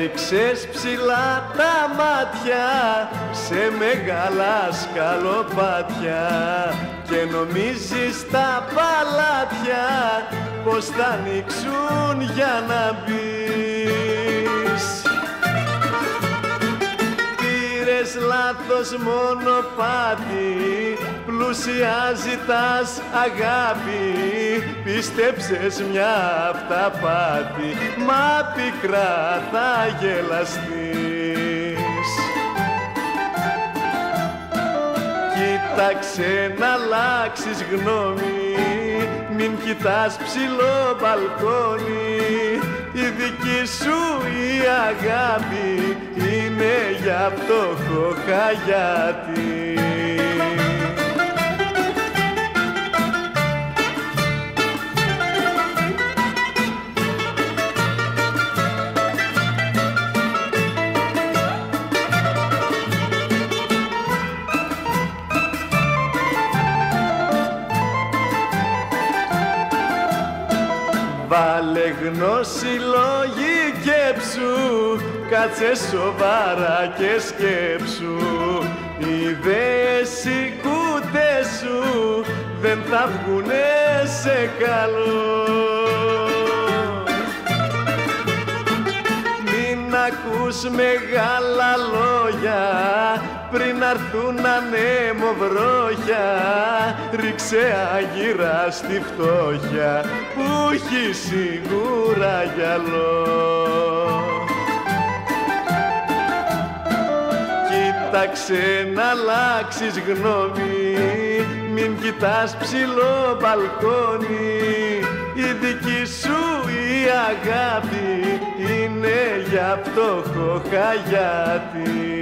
Έριξες ψηλά τα μάτια σε μεγάλα σκαλοπάτια και νομίζεις τα παλάτια πως θα ανοίξουν για να μπεις. Πήρες λάθος μονοπάτι, πλούσια ζητάς αγάπη, πίστεψες μια αυταπάτη, μα πικρά θα γελαστείς. Κοίταξε να αλλάξεις γνώμη, μην κοιτάς ψηλό μπαλκόνι, η δική σου η αγάπη είναι για φτωχό χαγιάτι. Βάλε γνώση, λόγη, κέψου, κάτσε σοβαρά και σκέψου. Οι ιδέες οι κούτες σου δεν θα βγουνε σε καλό. Μην ακούς μεγάλα λόγια πριν αρθούν ανέμοβρόχια, ρίξε άγυρα στη φτώχεια που έχει σίγουρα γυαλό. Κοίταξε να αλλάξεις γνώμη, μην κοιτάς ψηλό μπαλκόνι, η δική σου η αγάπη είναι για φτωχό χαγιάτι.